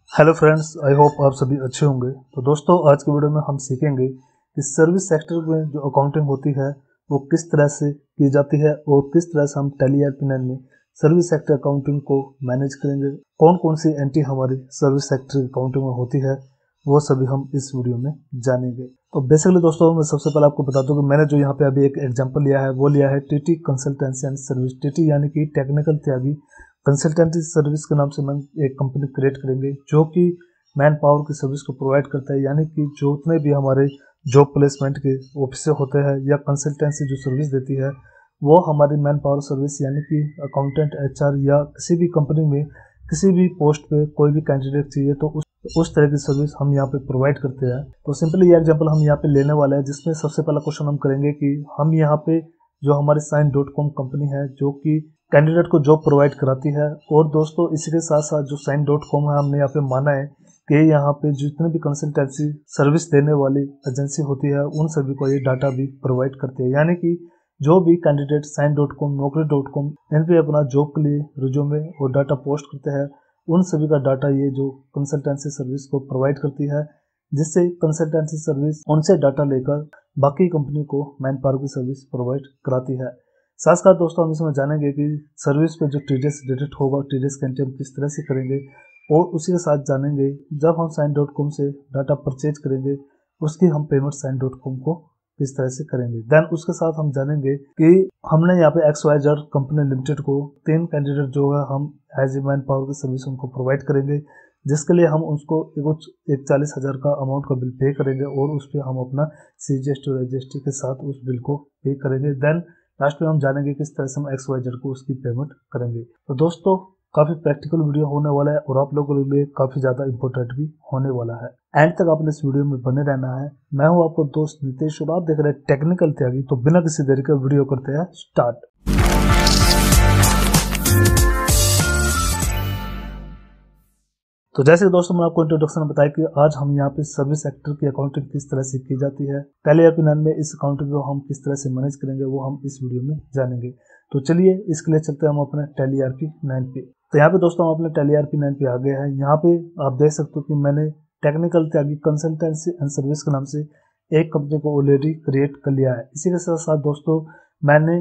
Hello friends, I hope आप सभी अच्छे होंगे। तो दोस्तों, आज की वीडियो में हम सीखेंगे कि सर्विस सेक्टर में जो अकाउंटिंग होती है वो किस तरह से की जाती है और किस तरह से हम टैली ERP9 में सर्विस सेक्टर अकाउंटिंग को मैनेज करेंगे। कौन कौन सी एंट्री हमारी सर्विस सेक्टर अकाउंटिंग में होती है वो सभी हम इस वीडियो में जानेंगे। तो बेसिकली दोस्तों, मैं सबसे पहले आपको बता दूं कि मैंने जो यहाँ पे अभी एक एग्जाम्पल लिया है वो लिया है TT consultancy and service. TT यानी कि टेक्निकल त्यागी कंसल्टेंसी सर्विस के नाम से हम एक कंपनी क्रिएट करेंगे जो कि मैन पावर की सर्विस को प्रोवाइड करता है। यानी कि जितने भी हमारे जॉब प्लेसमेंट के ऑफिस होते हैं या कंसल्टेंसी जो सर्विस देती है वो हमारी मैन पावर सर्विस यानी कि अकाउंटेंट, HR या किसी भी कंपनी में किसी भी पोस्ट पे कोई भी कैंडिडेट चाहिए तो उस तरह की सर्विस हम यहाँ पे प्रोवाइड करते हैं। तो सिंपली ये एग्जांपल हम यहाँ पे लेने वाले हैं, जिसमें सबसे पहला क्वेश्चन हम करेंगे कि हम यहाँ पे जो हमारी Sign.com कंपनी है जो कि कैंडिडेट को जॉब प्रोवाइड कराती है। और दोस्तों, इसी के साथ साथ जो Sign.com है हमने यहाँ पे माना है कि यहाँ पे जितने भी कंसल्टेंसी सर्विस देने वाली एजेंसी होती है उन सभी को ये डाटा भी प्रोवाइड करती है। यानी कि जो भी कैंडिडेट Sign.com, Naukri.com इन पे अपना जॉब के लिए रिज्यूमे और डाटा पोस्ट करते हैं, उन सभी का डाटा ये जो कंसल्टेंसी सर्विस को प्रोवाइड करती है, जिससे कंसल्टेंसी सर्विस उनसे डाटा लेकर बाकी कंपनी को मैन पावर की सर्विस प्रोवाइड कराती है। साथ साथ दोस्तों, हम इसमें जानेंगे कि सर्विस पे जो TDS डिडक्ट होगा, TDS का एंट्री हम किस तरह से करेंगे। और उसी के साथ जानेंगे जब हम Sign.com से डाटा परचेज करेंगे उसकी हम पेमेंट Sign.com को किस तरह से करेंगे। देन उसके साथ हम जानेंगे कि हमने यहाँ पे XYZ कंपनी लिमिटेड को 3 कैंडिडेट जो है हम एज ए मैन पावर की सर्विस उनको प्रोवाइड करेंगे, जिसके लिए हम उसको कुछ 41,000 का अमाउंट का बिल पे करेंगे और उस पर हम अपना CGST और SGST के साथ उस बिल को पे करेंगे। देन लास्ट में हम जानेंगे किस तरह से हम XYZ को उसकी पेमेंट करेंगे। तो दोस्तों, काफ़ी प्रैक्टिकल वीडियो होने वाला है और आप लोगों के लिए काफ़ी ज़्यादा इंपॉर्टेंट भी होने वाला है। एंड तक आपने इस वीडियो में बने रहना है। मैं हूं आपको दोस्त नितेश और आप देख रहे हैं टेक्निकल त्यागी। तो बिना किसी देरी के वीडियो करते हैं स्टार्ट। तो जैसे कि दोस्तों, मैंने आपको इंट्रोडक्शन में बताया कि आज हम यहाँ पे सर्विस सेक्टर की अकाउंटिंग किस तरह से की जाती है, टैली ERP9 में इस अकाउंटिंग को हम किस तरह से मैनेज करेंगे वो हम इस वीडियो में जानेंगे। तो चलिए इसके लिए चलते हैं हम अपने टैली ERP9 पे। तो यहाँ पे दोस्तों हम अपने टैली ERP9 पे आ गए हैं। यहाँ पे आप देख सकते हो कि मैंने technical Tyagi consultancy and service के नाम से एक कंपनी को ऑलरेडी क्रिएट कर लिया है। इसी के साथ साथ दोस्तों, मैंने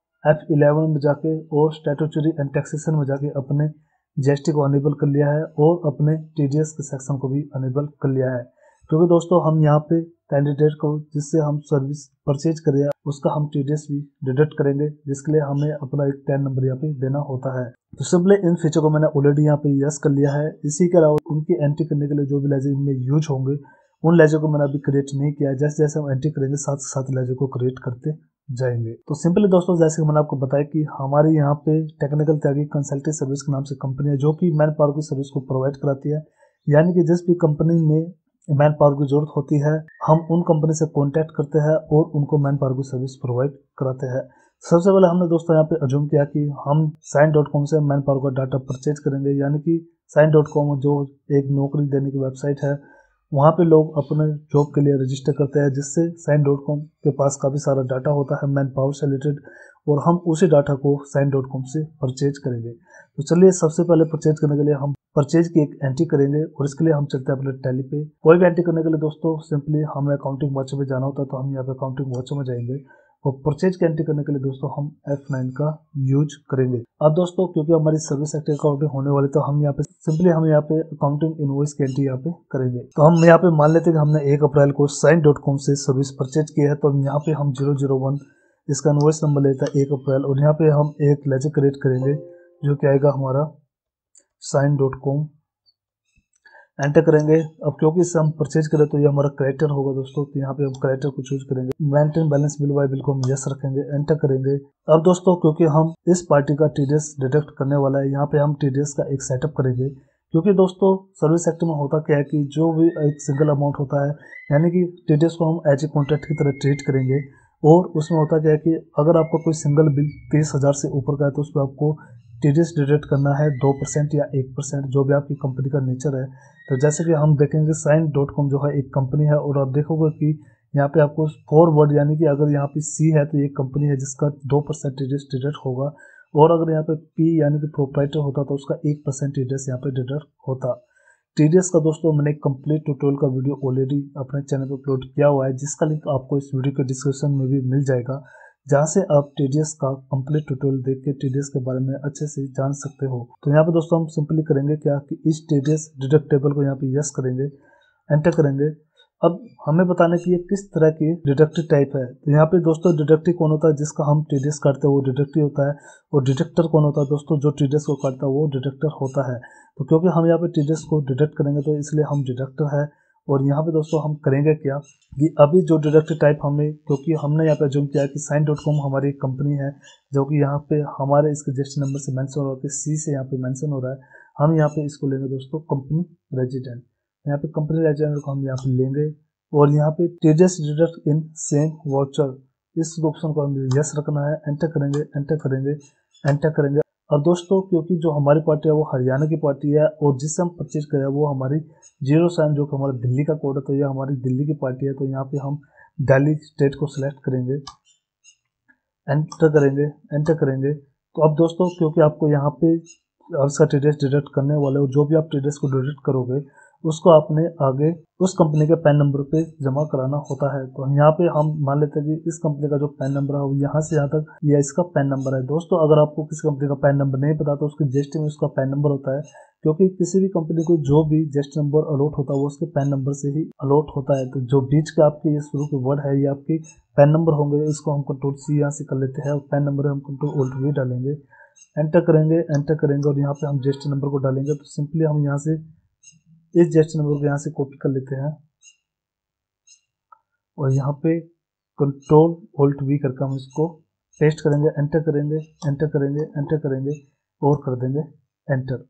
F11 में जाके और स्टैट्यूटरी एंड टैक्सेशन में जाके अपने GST को अनेबल कर लिया है और अपने TDS के सेक्शन को भी अनेबल कर लिया है। क्योंकि दोस्तों, हम यहाँ पे कैंडिडेट को जिससे हम सर्विस परचेज करें उसका हम TDS भी डिडक्ट करेंगे, जिसके लिए हमें अपना एक 10 नंबर यहाँ पे देना होता है। तो सिंपली इन फीचर को मैंने ऑलरेडी यहाँ पे यस कर लिया है। इसी के अलावा उनकी एंट्री करने के लिए जो भी लेजर इनमें यूज होंगे उन लेजर को मैंने अभी क्रिएट नहीं किया है। जैसे जैसे हम एंट्री करेंगे साथ साथ लेजर को क्रिएट करते जाएंगे। तो सिंपली दोस्तों, जैसे मैंने आपको बताया कि हमारे यहाँ पे टेक्निकल त्यागी कंसल्टिंग सर्विस के नाम से कंपनी है जो कि मैन पावर की सर्विस को प्रोवाइड कराती है। यानी कि जिस भी कंपनी में मैन पावर की जरूरत होती है हम उन कंपनी से कॉन्टैक्ट करते हैं और उनको मैन पावर की सर्विस प्रोवाइड कराते हैं। सबसे पहले हमने दोस्तों यहाँ पे अज्यूम किया कि हम Sign.com से मैन पावर का डाटा परचेज करेंगे। यानी कि Sign.com जो एक नौकरी देने की वेबसाइट है, वहाँ पे लोग अपने जॉब के लिए रजिस्टर करते हैं, जिससे Sign.com के पास काफ़ी सारा डाटा होता है मैन पावर से रिलेटेड, और हम उसी डाटा को Sign.com से परचेज करेंगे। तो चलिए सबसे पहले परचेज करने के लिए हम परचेज की एक एंट्री करेंगे और इसके लिए हम चलते हैं अपने टैली पे। कोई भी एंट्री करने के लिए दोस्तों सिंपली हमें अकाउंटिंग वाचर में जाना होता है, तो हम यहाँ पे अकाउंटिंग वाचर में जाएंगे और परचेज की एंट्री करने के लिए दोस्तों हम F9 का यूज करेंगे। अब दोस्तों, क्योंकि हमारी सर्विस सेक्टर अकाउंटिंग होने वाली, तो हम यहाँ पे सिंपली हम यहाँ पे अकाउंटिंग इनवॉइस की एंट्री यहाँ पे करेंगे। तो हम यहाँ पे मान लेते हैं कि हमने 1 अप्रैल को Sign.com से सर्विस परचेज की है। तो यहाँ पे हम 001 इसका इनवॉइस नंबर लेता है 1 अप्रैल, और यहाँ पे हम एक लेजर क्रिएट करेंगे जो कि आएगा हमारा Sign.com, एंटर करेंगे। अब क्योंकि इससे हम परचेज करें तो ये हमारा करेक्टर होगा दोस्तों, तो यहाँ पे हम करेक्टर को चूज करेंगे। Maintain balance bill by bill को हम यस रखेंगे, एंटर करेंगे। अब दोस्तों, क्योंकि हम इस पार्टी का TDS डिडक्ट करने वाला है, यहाँ पे हम TDS का एक सेटअप करेंगे। क्योंकि दोस्तों, सर्विस सेक्टर में होता क्या है कि जो भी एक सिंगल अमाउंट होता है, यानी कि TDS को हम एज ए कॉन्ट्रैक्ट की तरह ट्रीट करेंगे। और उसमें होता क्या है कि अगर आपका कोई सिंगल बिल 30,000 से ऊपर का है तो उस पर आपको TDS डिडक्ट करना है 2% या 1%, जो भी आपकी कंपनी का नेचर है। तो जैसे कि हम देखेंगे Sign.com जो है एक कंपनी है, और आप देखोगे कि यहाँ पे आपको 4 वर्ड, यानी कि अगर यहाँ पे C है तो ये कंपनी है जिसका 2% TDS डिडक्ट होगा, और अगर यहाँ पे P यानी कि प्रोप्राइटर होता तो उसका 1% TDS यहाँ पे डिडक्ट होता। टीडीएस का दोस्तों मैंने एक कंप्लीट ट्यूटोरियल का वीडियो ऑलरेडी अपने चैनल पर अपलोड किया हुआ है, जिसका लिंक आपको इस वीडियो के डिस्क्रिप्शन में भी मिल जाएगा, जहाँ से आप टीडीएस का कंप्लीट ट्यूटोरियल देख के टीडीएस के बारे में अच्छे से जान सकते हो। तो यहाँ पे दोस्तों हम सिंपली करेंगे क्या कि इस टीडीएस डिडक्टेबल को यहाँ पे यस करेंगे, एंटर करेंगे। अब हमें बताने की ये किस तरह की डिडक्टिव टाइप है। तो यहाँ पे दोस्तों डिडक्टिव कौन होता है, जिसका हम टीडीएस काटते हैं वो डिडक्टिव होता है, और डिडक्टर कौन होता है दोस्तों, जो टीडीएस को काटता है वो डिडक्टर होता है। तो क्योंकि हम यहाँ पे टीडीएस को डिडक्ट करेंगे तो इसलिए हम डिडक्टर है। और यहाँ पे दोस्तों हम करेंगे क्या कि अभी जो डिडक्टिव टाइप हमें, क्योंकि हमने यहाँ पे जूम किया है कि Sign.com हमारी एक कंपनी है, जो कि यहाँ पे हमारे इसके रजिस्टर नंबर से मेंशन हो रहा है, सी से यहाँ पे मेंशन हो रहा है। हम यहाँ पे इसको लेंगे दोस्तों कंपनी रेजिडेंट। यहाँ पे कंपनी रेजिडेंट को हम यहाँ पे लेंगे, और यहाँ पे TDS deduct in same voucher, इस ऑप्शन को हमें यस रखना है। एंटर करेंगे, एंटर करेंगे, एंटर करेंगे। और दोस्तों क्योंकि जो हमारी पार्टी है वो हरियाणा की पार्टी है, और जिससे हम परचेज करें वो हमारी 07 जो कि हमारा दिल्ली का कोड है, तो ये हमारी दिल्ली की पार्टी है। तो यहाँ पे हम दिल्ली स्टेट को सिलेक्ट करेंगे, एंटर करेंगे, एंटर करेंगे। तो अब दोस्तों क्योंकि आपको यहाँ पे इसका टीडीएस डिडक्ट करने वाले हो, जो भी आप टीडीएस को डिडक्ट करोगे उसको आपने आगे उस कंपनी के पैन नंबर पे जमा कराना होता है। तो यहाँ पे हम मान लेते हैं कि इस कंपनी का जो पैन नंबर है वो यहाँ से यहाँ तक ये इसका पैन नंबर है। दोस्तों अगर आपको किसी कंपनी का पैन नंबर नहीं पता तो उसके जीएसटी में उसका पैन नंबर होता है, क्योंकि किसी भी कंपनी को जो भी जीएसटी नंबर अलॉट होता है वो उसके पैन नंबर से ही अलॉट होता है। तो जो बीच के आपके ये शुरू के वर्ड है ये आपके पैन नंबर होंगे, इसको हम Ctrl+C यहाँ से कर लेते हैं, और पैन नंबर हम Ctrl+V डालेंगे, एंटर करेंगे, एंटर करेंगे, और यहाँ पे हम जीएसटी नंबर को डालेंगे। तो सिंपली हम यहाँ से इस जीएसटी नंबर को यहाँ से कॉपी कर लेते हैं, और यहाँ पे Ctrl+Alt+V करके हम इसको पेस्ट करेंगे, एंटर करेंगे, एंटर करेंगे, एंटर करेंगे, और कर देंगे एंटर।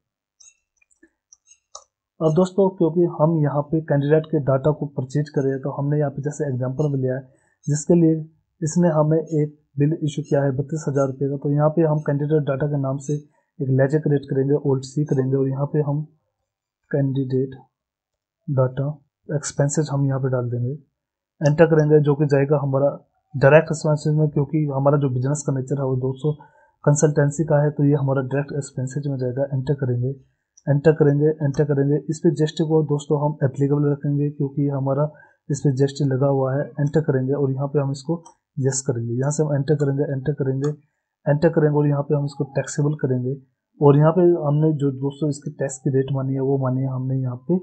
अब दोस्तों क्योंकि हम यहाँ पे कैंडिडेट के डाटा को परचेज कर रहे हैं, तो हमने यहाँ पे जैसे एग्जांपल में लिया है, जिसके लिए इसने हमें एक बिल इशू किया है 32,000 रुपये का। तो यहाँ पे हम कैंडिडेट डाटा के नाम से एक लेजर क्रिएट करेंगे, Alt+C करेंगे, और यहाँ पे हम कैंडिडेट डाटा एक्सपेंसेस हम यहाँ पे डाल देंगे, एंटर करेंगे, जो कि जाएगा हमारा डायरेक्ट एक्सपेंसेस में। क्योंकि हमारा जो बिजनेस का नेचर है वो 200 कंसल्टेंसी का है, तो ये हमारा डायरेक्ट एक्सपेंसेस में जाएगा। एंटर करेंगे, एंटर करेंगे, एंटर करेंगे। इस पे जीएसटी को दोस्तों हम एप्लीकेबल रखेंगे, क्योंकि हमारा इस पे जीएसटी लगा हुआ है। एंटर करेंगे, और यहाँ पे हम इसको यस करेंगे। यहाँ से हम एंटर करेंगे, एंटर करेंगे, एंटर करेंगे, और यहाँ पे हम इसको टैक्सेबल करेंगे। और यहाँ पे हमने जो दोस्तों इसकी टैक्स की रेट मानी है वो मानी है हमने यहाँ पे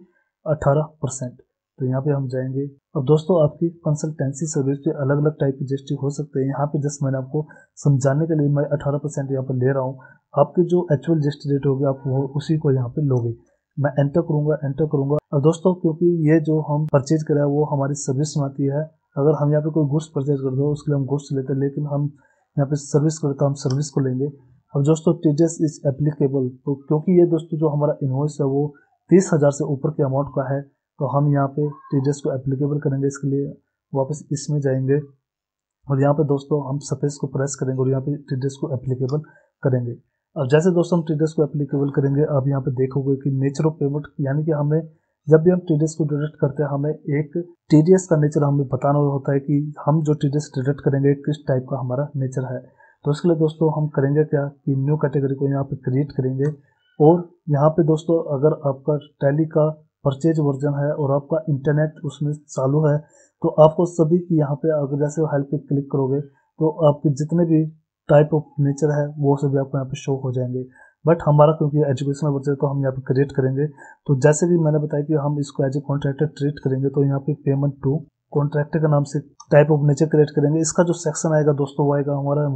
18%। तो यहाँ पे हम जाएंगे। अब दोस्तों आपकी कंसल्टेंसी सर्विस पे अलग अलग टाइप की जीएसटी हो सकते हैं। यहाँ पे जस्ट मैंने आपको समझाने के लिए मैं 18% यहाँ पे ले रहा हूँ। आपकी जो एक्चुअल जीएसटी रेट होगी आप वो उसी को यहाँ पे लोगे। मैं एंटर करूँगा, एंटर करूँगा। अब दोस्तों क्योंकि ये जो हम परचेज कर रहे हैं वो हमारी सर्विस में आती है। अगर हम यहाँ पे कोई गुड्स परचेज कर दो उसके लिए हम गुड्स लेते हैं, लेकिन हम यहाँ पे सर्विस करते हैं, हम सर्विस को लेंगे। अब दोस्तों टीडीएस इज एप्लीकेबल, तो क्योंकि ये दोस्तों जो हमारा इनवॉइस है वो 30,000 से ऊपर के अमाउंट का है, तो हम यहाँ पे टीडीएस को एप्लीकेबल करेंगे। इसके लिए वापस इसमें जाएंगे, और यहाँ पे दोस्तों हम स्पेस को प्रेस करेंगे, और यहाँ पे टीडीएस को एप्लीकेबल करेंगे। अब जैसे दोस्तों हम टीडीएस को एप्लीकेबल करेंगे, अब यहाँ पे देखोगे कि नेचर ऑफ पेमेंट, यानी कि हमें जब भी हम टीडीएस को डिडक्ट करते हैं हमें एक टीडीएस का नेचर हमें बताना होता है कि हम जो टीडीएस डिडक्ट करेंगे किस टाइप का हमारा नेचर है। तो इसके लिए दोस्तों हम करेंगे क्या कि न्यू कैटेगरी को यहाँ पे क्रिएट करेंगे, और यहाँ पे दोस्तों अगर आपका टैली का परचेज वर्जन है और आपका इंटरनेट उसमें चालू है, तो आपको सभी की यहाँ पे अगर जैसे हेल्प पे क्लिक करोगे तो आपके जितने भी टाइप ऑफ नेचर है वो सभी आपको यहाँ पे शो हो जाएंगे। बट हमारा क्योंकि एजुकेशनल वर्जन है तो हम यहाँ पे क्रिएट करेंगे। तो जैसे भी मैंने बताया कि हम इसको एज ए कॉन्ट्रैक्टर ट्रीट करेंगे, तो यहाँ पे पेमेंट टू कॉन्ट्रैक्टर के नाम से टाइप ऑफ नेचर क्रिएट करेंगे। इसका जो सेक्शन आएगा दोस्तों वो आएगा हमारा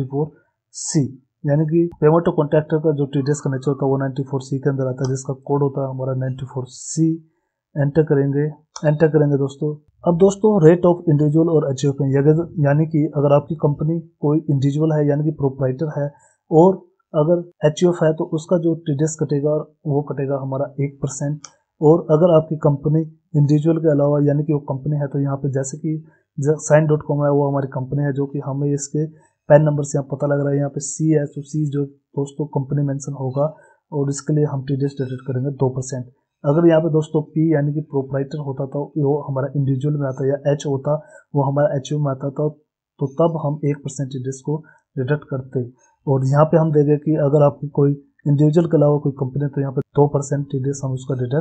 194C, यानी कि पेमेंट टू कॉन्ट्रैक्टर का जो टीडीएस का नेचर होता है वो 194C के अंदर आता है, जिसका कोड होता है हमारा 94C। एंटर करेंगे, एंटर करेंगे दोस्तों। अब दोस्तों रेट ऑफ इंडिविजुअल और एचयूएफ, यानी कि अगर आपकी कंपनी कोई इंडिविजुअल है यानी कि प्रोप्राइटर है, और अगर एचयूएफ है तो उसका जो टीडीएस कटेगा वो कटेगा हमारा 1%। और अगर आपकी कंपनी इंडिविजुअल के अलावा यानी कि वो कंपनी है, तो यहाँ पे जैसे कि Sign.com है वो हमारी कंपनी है, जो कि हमें इसके पैन नंबर से यहाँ पता लग रहा है। यहाँ पे C है, तो C जो दोस्तों कंपनी मेंशन होगा, और इसके लिए हम टीडीएस डिडक्ट करेंगे 2%। अगर यहाँ पे दोस्तों P यानी कि प्रोप्राइटर होता तो वो हमारा इंडिविजुअल में आता, या H होता वो हमारा एचयू में आता, तो तब हम 1% टीडीएस को डिडक्ट करते। और यहाँ पे हम देंगे कि अगर आपकी कोई इंडिविजुअल के अलावा कोई कंपनी है तो यहाँ पे 2% टीडीएस हम उसका डिडक्ट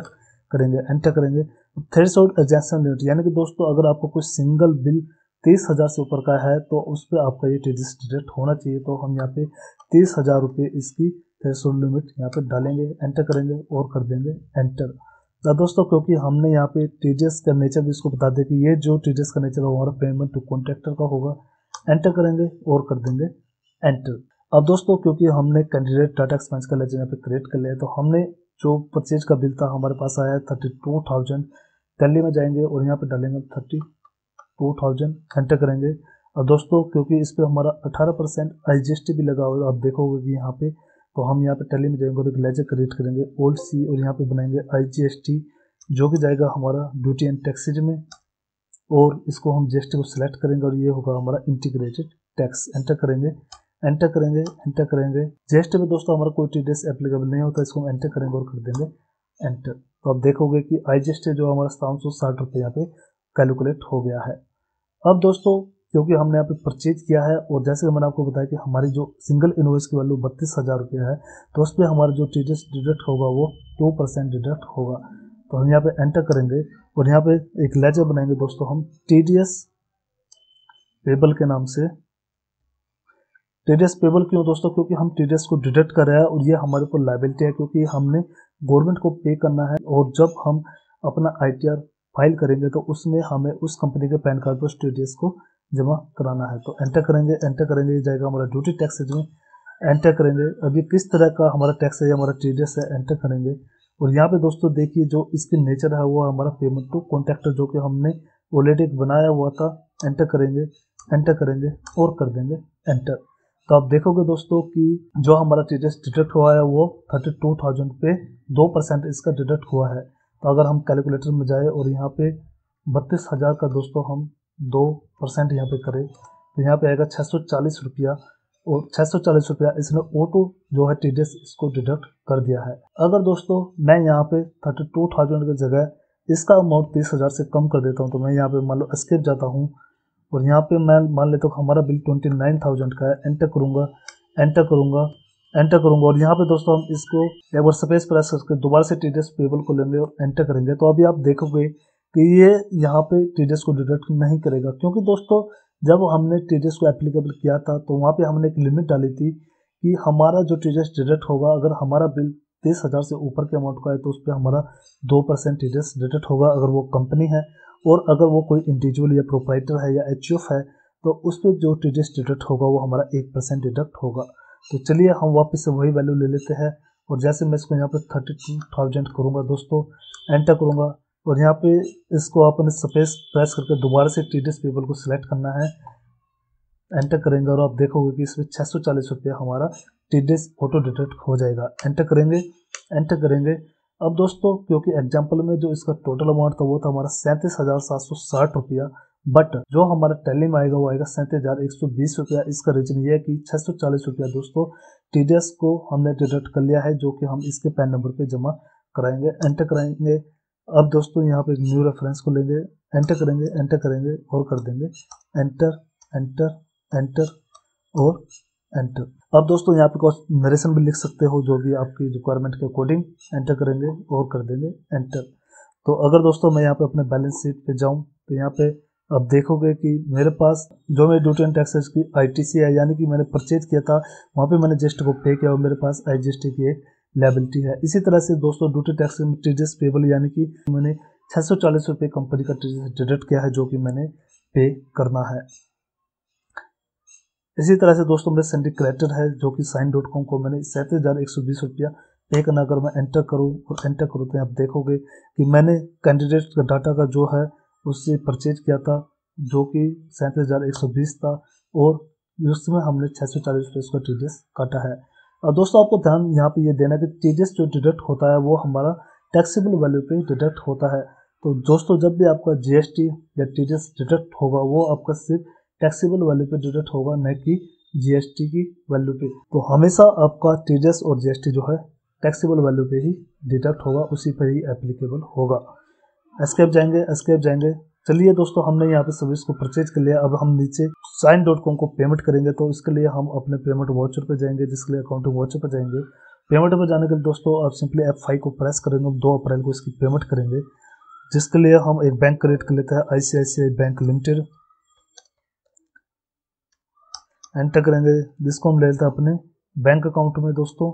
करेंगे, एंटर करेंगे। थ्रेशोल्ड एग्जेम्पशन लिमिट, यानी कि दोस्तों अगर आपको कोई सिंगल बिल 30,000 से ऊपर का है तो उस पर आपका ये टीडीएस डिडक्ट होना चाहिए। तो हम यहाँ पे 30,000 रुपये इसकी थ्रेशोल्ड लिमिट यहाँ पे डालेंगे, एंटर करेंगे और कर देंगे एंटर। तो दोस्तों क्योंकि हमने यहाँ पे टीडीएस का नेचर भी इसको बता दें कि ये जो टीडीएस का नेचर है हमारा पेमेंट टू कॉन्ट्रैक्टर का होगा, एंटर करेंगे और कर देंगे एंटर। अब दोस्तों क्योंकि हमने कैंडिडेट डाटा एक्सपेंस का लेजर यहाँ पे क्रिएट कर लिया है, तो हमने जो परचेज का बिल था हमारे पास आया है 32,000। टैली में जाएंगे और यहाँ पे डालेंगे 32,000, एंटर करेंगे। और दोस्तों क्योंकि इस पर हमारा 18% IGST भी लगा हुआ है, आप देखोगे कि यहाँ पे, तो हम यहाँ पे टैली में जाएंगे और एक लेजर क्रिएट करेंगे ओल्ड सी और यहाँ पे बनाएंगे IGST जो कि जाएगा हमारा ड्यूटी एंड टैक्सेज में, और इसको हम GST को सिलेक्ट करेंगे और ये होगा हमारा इंटीग्रेटेड टैक्स, एंटर करेंगे, एंटर करेंगे, एंटर करेंगे। GST में दोस्तों हमारा कोई टीडीएस एप्लीकेबल नहीं होता, इसको हम एंटर करेंगे और कर देंगे एंटर। तो आप देखोगे कि IGST जो हमारा 760 रुपये यहाँ पे कैलकुलेट हो गया है। अब दोस्तों क्योंकि हमने यहाँ पे परचेज किया है और जैसे मैंने आपको बताया कि हमारी जो सिंगल इनवॉइस की वैल्यू 32,000 रुपये है, तो उस पर हमारा जो टीडीएस डिडक्ट होगा वो 2% डिडक्ट होगा। तो हम यहाँ पे एंटर करेंगे और यहाँ पे एक लेजर बनाएंगे दोस्तों हम टीडीएस पेबल के नाम से। टीडीएस पेबल क्यों दोस्तों? क्योंकि हम टीडीएस को डिडक्ट कर रहे हैं और ये हमारे ऊपर लायबिलिटी है, क्योंकि हमने गवर्नमेंट को पे करना है और जब हम अपना ITR फाइल करेंगे तो उसमें हमें उस कंपनी के पैन कार्ड पर टीडीएस को जमा कराना है। तो एंटर करेंगे, एंटर करेंगे, ये जाएगा हमारा ड्यूटी टैक्सेज में, एंटर करेंगे। अभी किस तरह का हमारा टैक्स है, हमारा टीडीएस है, एंटर करेंगे। और यहाँ पे दोस्तों देखिए जो इसकी नेचर है वो हमारा पेमेंट टू कॉन्ट्रैक्टर जो कि हमने ऑलरेडी बनाया हुआ था, एंटर करेंगे, एंटर करेंगे और कर देंगे एंटर। तो आप देखोगे दोस्तों कि जो हमारा टीडीएस डिडक्ट हुआ है वो 32,000 पे 2% इसका डिडक्ट हुआ है। तो अगर हम कैलकुलेटर में जाए और यहाँ पे 32,000 का दोस्तों हम 2% यहाँ पे करें तो यहाँ पे आएगा 640 रुपया, और 640 रुपया इसने ऑटो जो है टीडीएस इसको डिडक्ट कर दिया है। अगर दोस्तों मैं यहाँ पे 32,000 की जगह इसका अमाउंट 30,000 से कम कर देता हूँ, तो मैं यहाँ पे मान लो एस्केप जाता हूँ और यहाँ पे मैं मान लेता हूँ हमारा बिल 29,000 का है, एंटर करूँगा, एंटर करूँगा, एंटर करूँगा। और यहाँ पे दोस्तों हम इसको एक बार स्पेस प्रेस करके दोबारा से टीडीएस पेबल को लेंगे और एंटर करेंगे। तो अभी आप देखोगे कि ये यहाँ पे टीडीएस को डिडक्ट नहीं करेगा, क्योंकि दोस्तों जब हमने टीडीएस को एप्लीकेबल किया था तो वहाँ पे हमने एक लिमिट डाली थी कि हमारा जो टीडीएस डिडक्ट होगा, अगर हमारा बिल 30,000 से ऊपर के अमाउंट का है तो उस पर हमारा 2% टीडीएस डिडक्ट होगा अगर वो कंपनी है, और अगर वो कोई इंडिविजुअल या प्रोप्राइटर है या HUF है तो उस पर जो टीडीएस डिडक्ट होगा वो हमारा 1% डिडक्ट होगा। तो चलिए हम वापस से वही वैल्यू ले लेते हैं और जैसे मैं इसको यहाँ पे 32,000 करूँगा दोस्तों, एंटर करूँगा और यहाँ पे इसको आपने स्पेस प्रेस करके दोबारा से टीडीएस पेबल को सिलेक्ट करना है, एंटर करेंगे और आप देखोगे कि इसमें 640 रुपया हमारा टीडीएस ऑटो डिडक्ट हो जाएगा। एंटर करेंगे, एंटर करेंगे। अब दोस्तों क्योंकि एग्जाम्पल में जो इसका टोटल अमाउंट था वो था हमारा 37,760 रुपया, बट जो हमारा टैली में आएगा वो आएगा 37,120 रुपया। इसका रीजन ये है कि 640 रुपया दोस्तों टीडीएस को हमने डिडक्ट कर लिया है, जो कि हम इसके पैन नंबर पे जमा कराएंगे, एंटर कराएंगे। अब दोस्तों यहाँ पे न्यू रेफरेंस को लेंगे, एंटर करेंगे, एंटर करेंगे और कर देंगे एंटर, एंटर, एंटर और एंटर। अब दोस्तों यहाँ पे कुछ नरेशन भी लिख सकते हो जो भी आपकी रिक्वायरमेंट के अकॉर्डिंग, एंटर करेंगे और कर देंगे एंटर। तो अगर दोस्तों मैं यहाँ पे अपने बैलेंस शीट पे जाऊँ तो यहाँ पे अब देखोगे कि मेरे पास जो मेरी ड्यूटी एंड टैक्सेस की ITC है, यानी कि मैंने परचेज किया था वहाँ पे मैंने GST को पे किया और मेरे पास IGST की एक लायबिलिटी है। इसी तरह से दोस्तों ड्यूटी टैक्स में टीडीएस पेबल, यानी कि मैंने 640 रुपये कंपनी का टीडीएस डिडक्ट किया है जो कि मैंने पे करना है। इसी तरह से दोस्तों मेरे सेंडिक क्रेडिटर है जो कि Sign.com को मैंने 37,120 रुपया पे करना। अगर मैं एंटर करूँ और एंटर करूँ तो आप देखोगे कि मैंने कैंडिडेट का डाटा का जो है उससे परचेज किया था जो कि 37,120 था, और उसमें हमने 640 रुपये उसका टीडीएस काटा है। और दोस्तों आपको ध्यान यहाँ पे ये देना कि टीडीएस जो डिडक्ट होता है वो हमारा टैक्सेबल वैल्यू पे डिडक्ट होता है। तो दोस्तों जब भी आपका GST या टीडीएस डिडक्ट होगा वो आपका सिर्फ टैक्सेबल वैल्यू पे डिडक्ट होगा, न कि GST की वैल्यू पे। तो हमेशा आपका टीडीएस और GST जो है टैक्सेबल वैल्यू पे ही डिडक्ट होगा, उसी पर ही एप्लीकेबल होगा। एस्केप जाएंगे, एस्केप जाएंगे। चलिए दोस्तों हमने यहाँ पे सर्विस को परचेज कर लिया। अब हम नीचे Sign.com को पेमेंट करेंगे, तो इसके लिए हम अपने पेमेंट वाउचर पे जाएंगे, जिसके लिए अकाउंटिंग वाउचर पे जाएंगे पेमेंट पर जाने के लिए दोस्तों आप सिंपली F5 को प्रेस करेंगे, 2 अप्रैल को इसकी पेमेंट करेंगे, जिसके लिए हम एक बैंक क्रिएट कर लेते हैं, ICICI बैंक लिमिटेड। एंटर करेंगे, जिसको हम ले लेते हैं अपने बैंक अकाउंट में दोस्तों।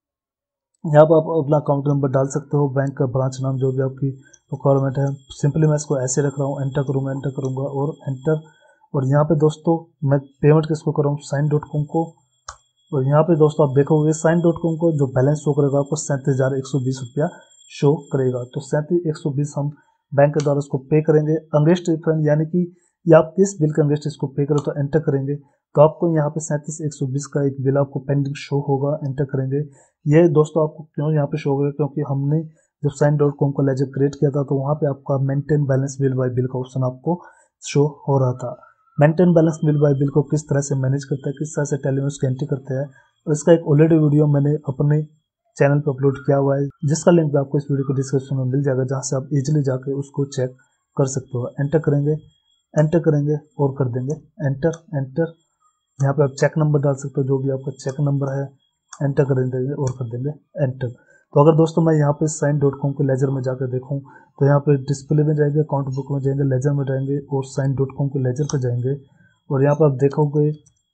यहाँ पर आप अपना अकाउंट नंबर डाल सकते हो, बैंक का ब्रांच नाम जो भी आपकी रिक्वायरमेंट है। सिंपली मैं इसको ऐसे रख रहा हूँ, एंटर करूँगा और एंटर। और यहाँ पे दोस्तों मैं पेमेंट किसको कर रहा हूँ, Sign.com को। और यहाँ पे दोस्तों आप देखोगे Sign.com को जो बैलेंस शो करेगा आपको 37,120 रुपया शो करेगा। तो 37,120 हम बैंक के द्वारा उसको पे करेंगे। अंगेस्ट रिफंड यानी कि या आप किस बिल के अंगेस्ट इसको पे करो तो एंटर करेंगे, तो आपको यहाँ पे 37,120 का एक बिल आपको पेंडिंग शो होगा। एंटर करेंगे। ये दोस्तों आपको क्यों यहाँ पे शो होगा, क्योंकि हमने जब Sign.com को लेजर क्रिएट किया था तो वहाँ पे आपका maintain balance bill by bill का ऑप्शन आपको शो हो रहा था। Maintain balance bill by bill को किस तरह से मैनेज करते हैं, किस तरह से टैली में उसकी एंट्री करते हैं, और इसका एक ऑलरेडी वीडियो मैंने अपने चैनल पर अपलोड किया हुआ है, जिसका लिंक भी आपको इस वीडियो को डिस्क्रिप्शन में मिल जाएगा, जहाँ से आप इजीली जाके उसको चेक कर सकते हो। एंटर करेंगे और कर देंगे एंटर। यहाँ पे आप चेक नंबर डाल सकते हो, जो भी आपका चेक नंबर है, एंटर कर देंगे और कर देंगे एंटर। तो अगर दोस्तों मैं यहाँ पे Sign.com के लेजर में जाकर देखूँ तो यहाँ पे डिस्प्ले में जाएंगे, अकाउंट बुक में जाएंगे, लेजर में जाएंगे और Sign.com के लेजर पे जाएंगे। और यहाँ पर आप देखोगे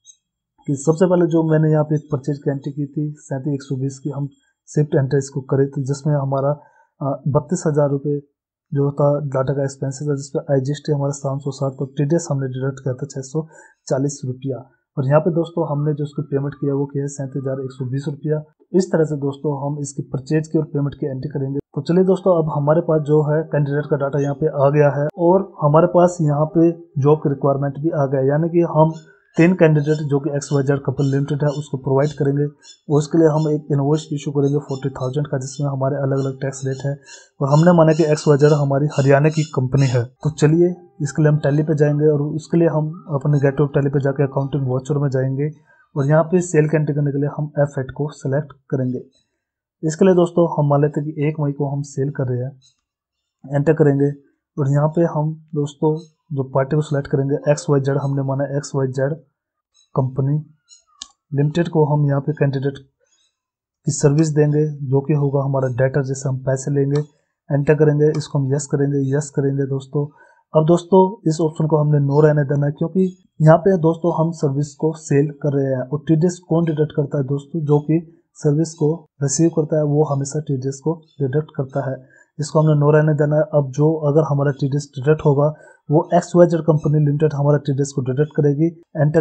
कि सबसे पहले जो मैंने यहाँ पे एक परचेज की एंट्री की थी 37,120 की, हम शिफ्ट एंटर इसको करे थे, जिसमें हमारा 32,000 रुपये जो था डाटा का एक्सपेंसिस था, जिसपे IGST हमारा 760, तो TDS हमने डिडक्ट किया था 640 रुपया। और यहाँ पे दोस्तों हमने जो उसकी पेमेंट किया वो किया है 37,120 रुपया। इस तरह से दोस्तों हम इसकी परचेज की और पेमेंट की एंट्री करेंगे। तो चलिए दोस्तों, अब हमारे पास जो है कैंडिडेट का डाटा यहाँ पे आ गया है और हमारे पास यहाँ पे जॉब की रिक्वायरमेंट भी आ गया है, यानी कि हम 3 कैंडिडेट जो कि XYZ कपल लिमिटेड है उसको प्रोवाइड करेंगे। और उसके लिए हम एक इनवॉइस इशू करेंगे 40,000 का, जिसमें हमारे अलग अलग टैक्स रेट है। और हमने माना कि XYZ हमारी हरियाणा की कंपनी है। तो चलिए इसके लिए हम टैली पे जाएंगे और उसके लिए हम अपने गेट ऑफ टैली पे जाकर अकाउंटिंग वाउचर में जाएंगे और यहाँ पे सेल की एंट्री करने के लिए हम F8 को सिलेक्ट करेंगे। इसके लिए दोस्तों हम मान लेते हैं कि 1 मई को हम सेल कर रहे हैं, एंटर करेंगे। और यहाँ पे हम दोस्तों जो पार्टी को सिलेक्ट करेंगे XYZ, हमने माना XYZ कंपनी लिमिटेड को हम यहाँ पे कैंडिडेट की सर्विस देंगे, जो कि होगा हमारा डाटा, जिससे हम पैसे लेंगे। एंटर करेंगे, इसको हम यस करेंगे दोस्तों। अब दोस्तों इस ऑप्शन को हमने नो रहने देना है, क्योंकि यहाँ पे दोस्तों हम सर्विस को सेल कर रहे हैं और TDS कौन डिडक्ट करता है दोस्तों, जो कि सर्विस को रिसीव करता है वो हमेशा TDS को डिडक्ट करता है। इसको हमने नो रहने देना है। अब जो अगर हमारा TDS डिडक्ट होगा वो XYZ कंपनी लिमिटेड हमारा TDS को डिडक्ट करेगी। एंटर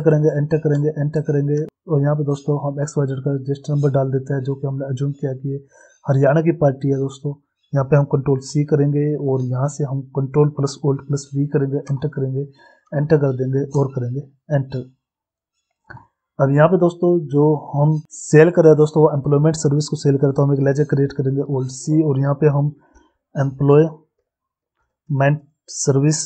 करेंगे और यहाँ पे दोस्तों हम XYZ का रजिस्टर नंबर डाल देते हैं, जो कि हमने अज्यूम किया कि ये हरियाणा की पार्टी है दोस्तों। यहाँ पे हम Ctrl+C करेंगे और यहाँ से हम Ctrl+Alt+V करेंगे, एंटर कर देंगे और करेंगे एंटर। अब यहाँ पे दोस्तों जो हम सेल कर रहे हैं दोस्तों वो एम्प्लॉयमेंट सर्विस को सेल करता हूँ, हम एक लेजर क्रिएट करेंगे Alt+C और यहाँ पे हम एम्प्लॉयमेंट सर्विस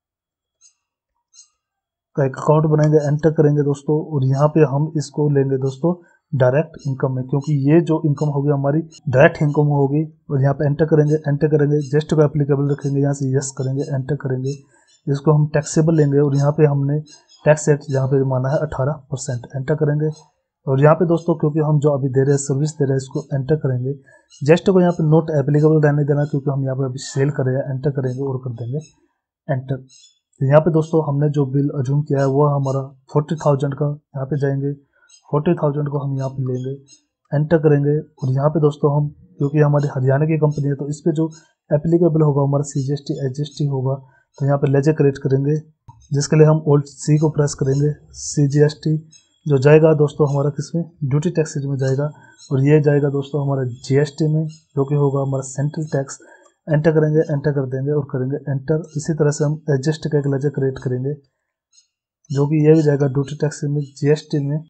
का एक अकाउंट बनाएंगे, एंटर करेंगे दोस्तों। और यहाँ पे हम इसको लेंगे दोस्तों डायरेक्ट इनकम में, क्योंकि ये जो इनकम होगी हमारी डायरेक्ट इनकम होगी। और यहाँ पे एंटर करेंगे, जस्ट को एप्लीकेबल रखेंगे, यहाँ से यस करेंगे, एंटर करेंगे। इसको हम टैक्सेबल लेंगे और यहाँ पे हमने टैक्स रेट जहाँ पे माना है 18%, एंटर करेंगे। और यहाँ पे दोस्तों क्योंकि हम जो अभी दे रहे हैं सर्विस दे रहे हैं, इसको एंटर करेंगे। जस्ट को यहाँ पे नोट एप्लीकेबल रहने देना, क्योंकि हम यहाँ पे अभी सेल कर रहे हैं। एंटर करेंगे और कर देंगे एंटर। तो यहाँ पे दोस्तों हमने जो बिल अज्यूम किया है वो हमारा 40,000 का, यहाँ पे जाएंगे 40,000 को हम यहाँ पे लेंगे, एंटर करेंगे। और यहाँ पे दोस्तों हम क्योंकि हमारी हरियाणा की कंपनी है तो इस पर जो एप्लीकेबल होगा हमारा CGST HGST होगा, तो यहाँ पे लेजर क्रिएट करेंगे, जिसके लिए हम Alt+C को प्रेस करेंगे। CGST जो जाएगा दोस्तों हमारा किसमें, ड्यूटी टैक्सेज में जाएगा, और ये जाएगा दोस्तों हमारा GST में, जो कि होगा हमारा सेंट्रल टैक्स। एंटर करेंगे, एंटर कर देंगे और करेंगे एंटर। इसी तरह से हम एडजस्ट का एक लेजर क्रिएट करेंगे, जो कि ये भी जाएगा ड्यूटी टैक्स में, GST में।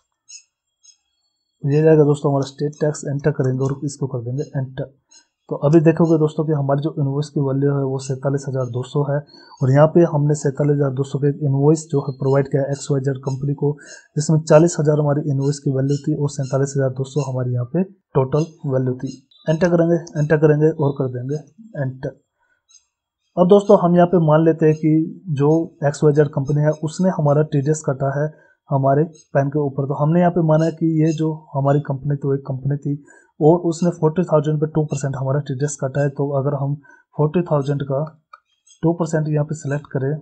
ये जाएगा दोस्तों हमारा स्टेट टैक्स। एंटर करेंगे और इसको कर देंगे एंटर। तो अभी देखोगे दोस्तों कि हमारी जो इनवॉइस की वैल्यू है वो 47,200 है। और यहाँ पे हमने 47,200 के इनवॉइस जो है प्रोवाइड किया है XYZ कंपनी को, जिसमें 40,000 हमारी इनवॉइस की वैल्यू थी और 47,200 हमारी यहाँ पे टोटल वैल्यू थी। एंटर करेंगे और कर देंगे एंटर। अब दोस्तों हम यहाँ पे मान लेते हैं कि जो XYZ कंपनी है उसने हमारा TDS काटा है हमारे पैन के ऊपर। तो हमने यहाँ पे माना कि ये जो हमारी कंपनी तो एक कंपनी थी और उसने 40,000 पे 2% हमारा TDS काटा है। तो अगर हम 40,000 का 2% यहाँ पे सिलेक्ट करें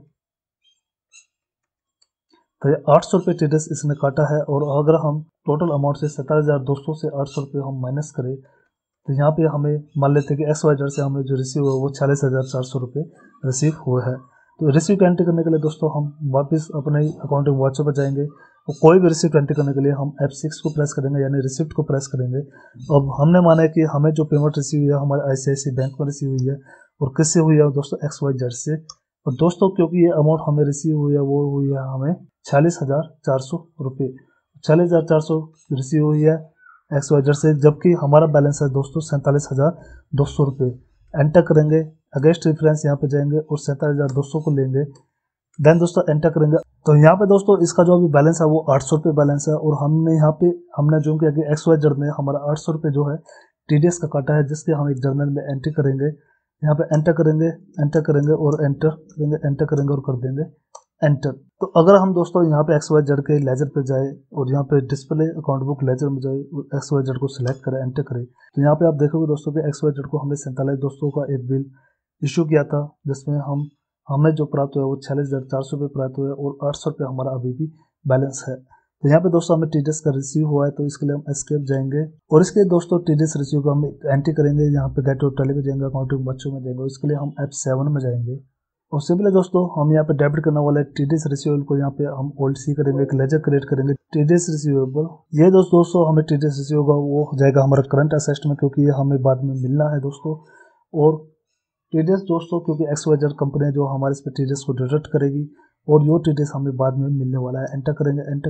तो ये 800 रुपये TDS इसने काटा है। और अगर हम टोटल अमाउंट से 47,200 से 800 रुपये हम माइनस करें तो यहाँ पे हमें मान लेते हैं कि XYZ से हमें जो रिसीव हुआ वो 46,400 रुपये रिसीव हुए हैं। तो रिसीव एंट्री करने के लिए दोस्तों हम वापस अपने अकाउंटिंग वाउचर पर जाएंगे और कोई भी रिसिप्ट एंट्री करने के लिए हम F6 को प्रेस करेंगे, यानी रिसिप्ट को प्रेस करेंगे। अब हमने माना है कि हमें जो पेमेंट रिसीव हुई है हमारे ICICI बैंक में रिसीव हुई है और किससे हुई है दोस्तों, XYZ से। और दोस्तों क्योंकि ये अमाउंट हमें रिसीव हुई है वो हुई है हमें 46,400 रुपये। 46,400 रिसीव हुई है XYZ से, जबकि हमारा बैलेंस है दोस्तों 47,200 रुपये। एंटर करेंगे, अगेंस्ट रेफरेंस यहाँ पे जाएंगे और 47,200 को लेंगे। देन दोस्तों एंटर करेंगे तो यहाँ पे दोस्तों इसका जो अभी बैलेंस है वो 800 रुपये बैलेंस है। और हमने यहाँ पे जो किया कि XYZ ने हमारा 800 रुपये जो है TDS का काटा है, जिसके हम एक जर्नल में एंट्री करेंगे। यहाँ पे एंटर करेंगे और एंटर करेंगे और कर देंगे एंटर। तो अगर हम दोस्तों यहाँ पे XYZ के लेजर पे जाए और यहाँ पे डिस्प्ले अकाउंट बुक लेजर में जाए और XYZ को सिलेक्ट करें, एंटर करें, तो यहाँ पे आप देखोगे दोस्तों कि XYZ को हमने 47,200 का एक बिल इशू किया था, जिसमें हमें जो प्राप्त हुआ वो 46,400 रुपये प्राप्त हुए और 800 रुपये हमारा अभी भी बैलेंस है। तो यहाँ पे दोस्तों हमें TDS का रिसीव हुआ है, तो इसके लिए हम एस्केप जाएंगे और इसके दोस्तों TDS रिसीव को हम एंट्री करेंगे। यहाँ पे गेट और टैली में जाएंगे, अकाउंटिंग बच्चों में जाएंगे, इसके लिए हम F7 में जाएंगे और सिंपली दोस्तों हम यहाँ पे डेबिट करने वाले TDS रिसीवेबल को यहाँ पे हम ओल्ड सी करेंगे, एक लेजर क्रिएट करेंगे TDS रिसीवेबल। ये दोस्तों हमें TDS रिसीव होगा वो हो जाएगा हमारा करंट असेट में, क्योंकि ये हमें बाद में मिलना है दोस्तों। और TDS दोस्तों क्योंकि XYZ कंपनी जो हमारे इस पर TDS को डिडक्ट करेगी और यो TDS हमें बाद में मिलने वाला है। एंटर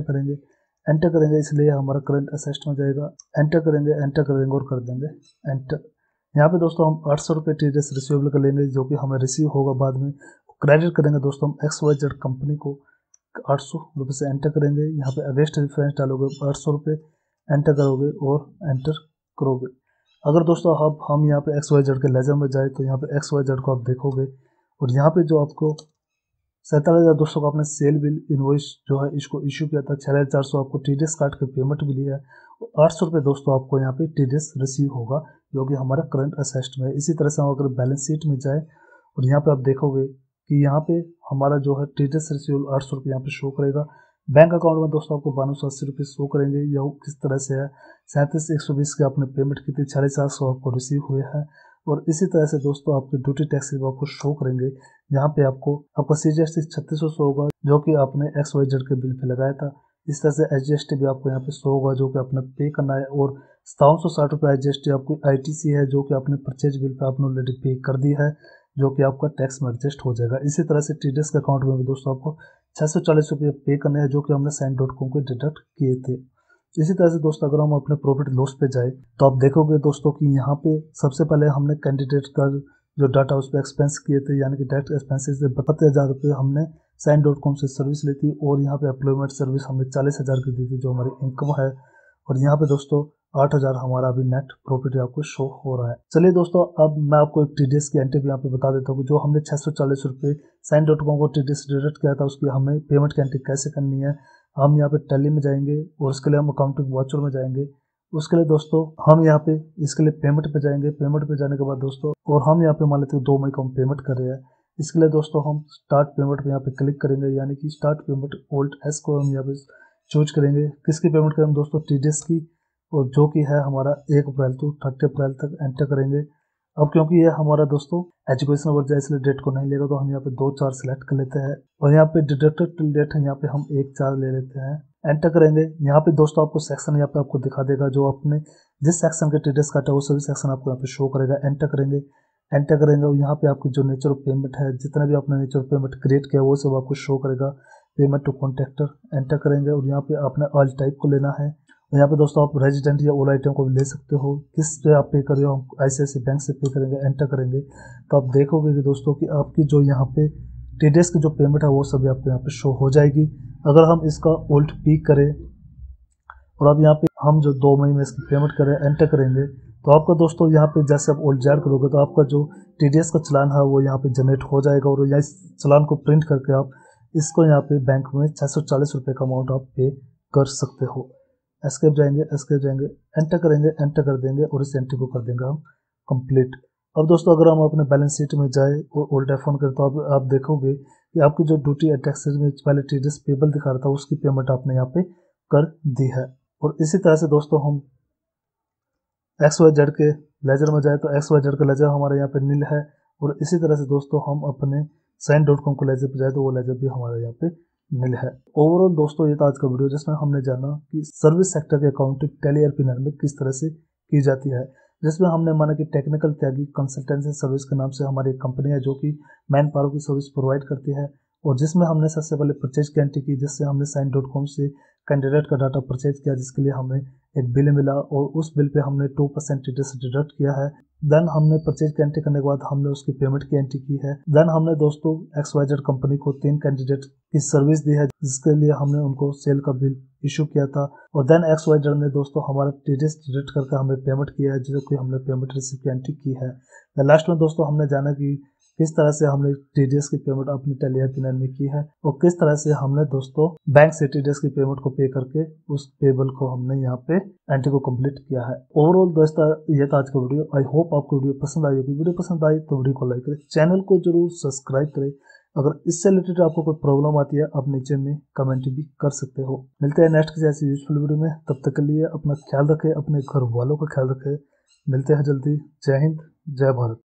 करेंगे इसलिए हमारा करंट असेट में जाएगा। एंटर करेंगे और कर देंगे एंटर। यहाँ पे दोस्तों हम 800 रुपये TDS रिसीवेबल कर लेंगे, जो कि हमें रिसीव होगा बाद में। क्रेडिट करेंगे दोस्तों हम XYZ कंपनी को 800 रुपये से। एंटर करेंगे, यहाँ पे अगेंस्ट रेफरेंस डालोगे 800 रुपये, एंटर करोगे और एंटर करोगे। अगर दोस्तों अब हम यहाँ पे XYZ के लेजर में जाए तो यहाँ पे XYZ को आप देखोगे और यहाँ पे जो आपको 47,200 का आपने सेल बिल इनवॉइस जो है इसको इशू किया था, 46,400 आपको TDS काट के पेमेंट मिली है और 800 रुपये दोस्तों आपको यहाँ पे TDS रिसीव होगा, जो कि हमारा करंट असेट में है। इसी तरह से हम अगर बैलेंस शीट में जाए और यहाँ पे आप देखोगे कि यहाँ पे हमारा जो है TDS रिसीव 800 रुपये यहाँ पे शो करेगा। बैंक अकाउंट में दोस्तों आपको 1280 रुपये शो करेंगे। यह किस तरह से है, 37,120 की आपने पेमेंट की थी, 46,700 आपको रिसीव हुए हैं। और इसी तरह से दोस्तों आपके ड्यूटी टैक्स आपको शो करेंगे। यहाँ पे आपका CGST 3600 होगा, जो कि आपने XYZ के बिल पे लगाया था। इस तरह से SGST भी आपको यहाँ पे शो होगा, जो कि आपने पे करना है। और 5760 रुपये SGST आपको ITC है, जो कि आपने परचेज बिल पे आपने ऑलरेडी पे कर दी है, जो कि आपका टैक्स में एडजस्ट हो जाएगा। इसी तरह से TDS के अकाउंट में भी दोस्तों आपको 640 रुपये पे करने हैं, जो कि हमने Sign.com को डिडक्ट किए थे। इसी तरह से दोस्तों अगर हम अपने प्रॉफिट लॉस पे जाए तो आप देखोगे दोस्तों कि यहाँ पे सबसे पहले हमने कैंडिडेट का जो डाटा उस पर एक्सपेंस किए थे, यानी कि डायरेक्ट एक्सपेंसेस से 72,000 रुपये हमने Sign.com से सर्विस ली थी। और यहाँ पे एम्प्लॉयमेंट सर्विस हमने 40,000 की दी थी, जो हमारी इनकम है। और यहाँ पे दोस्तों 8,000 हमारा अभी नेट प्रॉफिट आपको शो हो रहा है। चलिए दोस्तों अब मैं आपको एक TDS की एंट्री भी यहाँ पे बता देता हूँ। जो हमने 640 रुपये Sign.com को TDS डिडक्ट किया था, उसकी हमें पेमेंट की एंट्री कैसे करनी है। हम यहाँ पे टैली में जाएंगे और उसके लिए हम अकाउंटिंग वाउचर में जाएंगे। उसके लिए दोस्तों हम यहाँ पे इसके लिए पेमेंट पे जाएंगे। पेमेंट पे जाने के बाद दोस्तों और हम यहाँ पे मान लेते हैं 2 मई को हम पेमेंट कर रहे हैं। इसके लिए दोस्तों हम स्टार्ट पेमेंट पे यहाँ पे क्लिक करेंगे, यानी कि स्टार्ट पेमेंट Alt S को हम यहाँ पे चूज करेंगे। किसकी पेमेंट करेंगे दोस्तों, TDS की, और जो कि है हमारा 1 अप्रैल टू 30 अप्रैल तक। एंटर करेंगे। अब क्योंकि ये हमारा दोस्तों एजुकेशन वर्ड है, इसलिए डेट को नहीं लेगा, तो हम यहाँ पे 2/4 सेलेक्ट कर लेते हैं और यहाँ पे डिडक्टेड टिल डेट है, यहाँ पे हम 1/4 ले लेते हैं। एंटर करेंगे। यहाँ पे दोस्तों आपको सेक्शन यहाँ पे आपको दिखा देगा, जो आपने जिस सेक्शन के TDS काटा वो सभी सेक्शन आपको यहाँ पे शो करेगा। एंटर करेंगे और यहाँ पे आपकी जो नेचर ऑफ पेमेंट है, जितना भी आपने नेचर ऑफ पेमेंट क्रिएट किया वो सब आपको शो करेगा। पेमेंट टू कॉन्ट्रैक्टर, एंटर करेंगे और यहाँ पे आपने ऑल टाइप को लेना है। यहाँ पे दोस्तों आप रेजिडेंट या ऑल आइटम को भी ले सकते हो। किस पे आप पे कर रहे हो, हम ICICI बैंक से पे करेंगे। एंटर करेंगे तो आप देखोगे कि दोस्तों कि आपकी जो यहाँ पे TDS की जो पेमेंट है वो सभी आपको यहाँ पे शो हो जाएगी। अगर हम इसका Alt P करें और अब यहाँ पे हम जो 2 मई में इसकी पेमेंट करें, एंटर करेंगे तो आपका दोस्तों यहाँ पे जैसे आप Alt Z करोगे तो आपका जो TDS का चलान है वो यहाँ पे जनरेट हो जाएगा और यहाँ इस चलान को प्रिंट करके आप इसको यहाँ पे बैंक में 640 रुपये का अमाउंट आप पे कर सकते हो। एस्केप जाएंगे, एंटर करेंगे, एंटर कर देंगे और इस एंट्री को कर देंगे हम कंप्लीट। अब दोस्तों अगर हम अपने बैलेंस शीट में जाए और ओल्ड F1 करें तो आप देखोगे कि आपकी जो ड्यूटी एंड टैक्सेस में पहले टीडीएस पेबल दिखा रहा था उसकी पेमेंट आपने यहाँ पे कर दी है। और इसी तरह से दोस्तों हम XYZ के लेजर में जाए तो XYZ का लेजर हमारे यहाँ पे नील है। और इसी तरह से दोस्तों हम अपने साइन.com को लेजर पे जाए तो वो लेजर भी हमारे यहाँ पे नील है। ओवरऑल दोस्तों ये था आज का वीडियो जिसमें हमने जाना कि सर्विस सेक्टर की अकाउंटिंग टैली ERP9 में किस तरह से की जाती है, जिसमें हमने माना कि टेक्निकल त्यागी कंसल्टेंसी सर्विस के नाम से हमारी एक कंपनी है जो कि मैन पावर की सर्विस प्रोवाइड करती है। और जिसमें हमने सबसे पहले परचेज की एंट्री की, जिससे हमने साइन.com से कैंडिडेट का डाटा परचेज किया, जिसके लिए हमें एक बिल मिला और उस बिल पे हमने 2% टीडीएस डिडक्ट किया है। देन हमने परचेज की एंट्री करने के बाद हमने उसकी पेमेंट की एंट्री की है। देन हमने दोस्तों XYZ कंपनी को 3 कैंडिडेट की सर्विस दी है, जिसके लिए हमने उनको सेल का बिल इशू किया था। और देन XYZ ने दोस्तों हमारा टीडीएस डिडक्ट करके हमें पेमेंट किया है, जो कि हमने पेमेंट रिसीव की एंट्री की है। लास्ट में दोस्तों हमने जाना कि किस तरह से हमने टीडीएस की पेमेंट अपनी टैली ERP9 में की है और किस तरह से हमने दोस्तों बैंक से टीडीएस की पेमेंट को पे करके उस पेबल को हमने यहाँ पे एंट्री को कंप्लीट किया है। ओवरऑल दोस्तों ये था आज का वीडियो। आई होप आपको वीडियो पसंद आई होगी। वीडियो पसंद आई तो वीडियो को लाइक करें, चैनल को जरूर सब्सक्राइब करें। अगर इससे रिलेटेड आपको कोई प्रॉब्लम आती है आप नीचे में कमेंट भी कर सकते हो। मिलते हैं नेक्स्ट किसी ऐसी यूजफुल वीडियो में, तब तक के लिए अपना ख्याल रखें, अपने घर वालों का ख्याल रखें। मिलते हैं जल्दी। जय हिंद, जय भारत।